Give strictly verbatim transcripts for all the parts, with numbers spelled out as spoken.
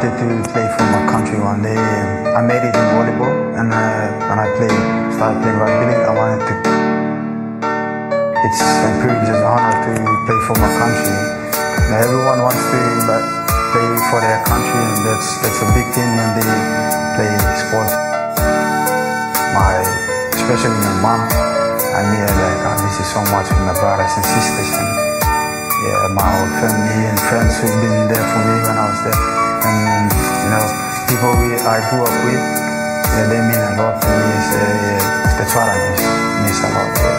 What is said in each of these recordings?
wanted to play for my country one day. I made it in volleyball, and uh, when I played, started playing rugby league, I wanted to. It's a privilege and honor to play for my country. Now, everyone wants to like, play for their country, and that's that's a big thing when they play sports. My, especially my mom and me, are like, I miss you so much with my brothers and sisters, and yeah, my whole family and friends who've been there for me when I was there. And you know, people we I grew up with, yeah, they mean a lot to me. So, yeah, that's what I miss, miss a lot. Yeah.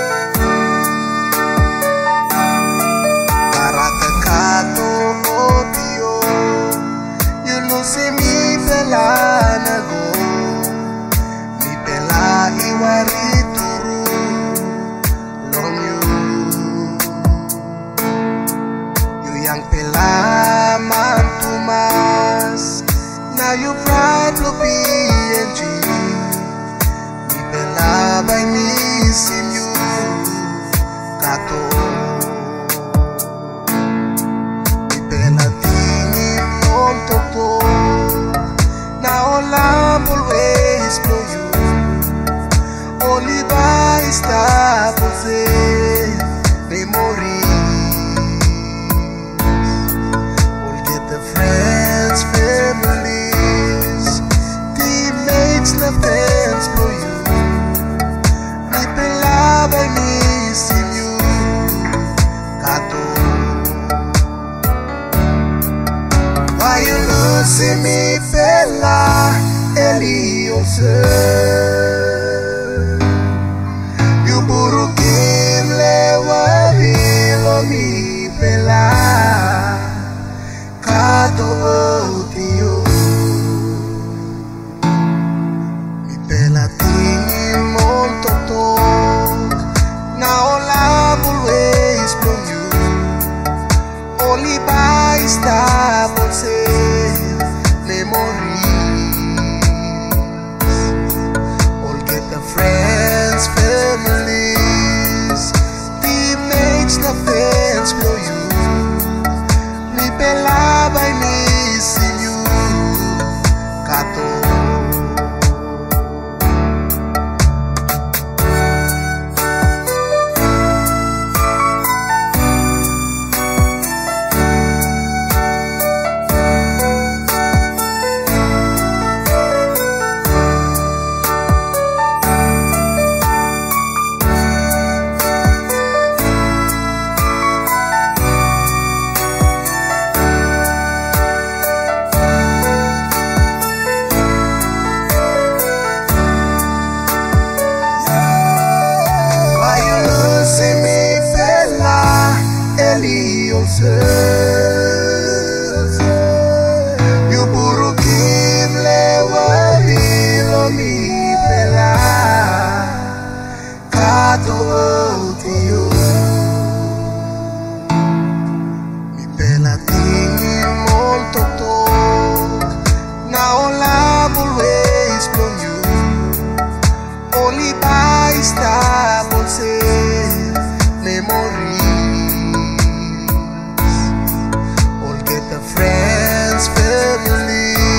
Kato Ottio, you lose me pela nago, mi pela iwari turu long you, you yang pela mantumas, now you pride lo P N G, mi pela by missing you, Kato. Always know you. Only by stop say memories. We'll get the friends, families, teammates, love friends for you. People love by missing you, Kato. Why you losing me, fella? You burukin lewa hilo mi pela Kato Ottio, mi pela tingin mon totok na ola always from you. Only by stop on say memory. Friends, families, teammates, love friends for you. Mi pela by missing you, Kato. You burukin lewa hilo mi pela Kato Ottio, mi pela tingin mon totok na ola always from you. Only by stop on say memory. Friends,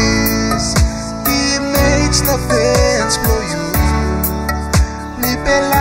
families, teammates, love friends for you. Mi pela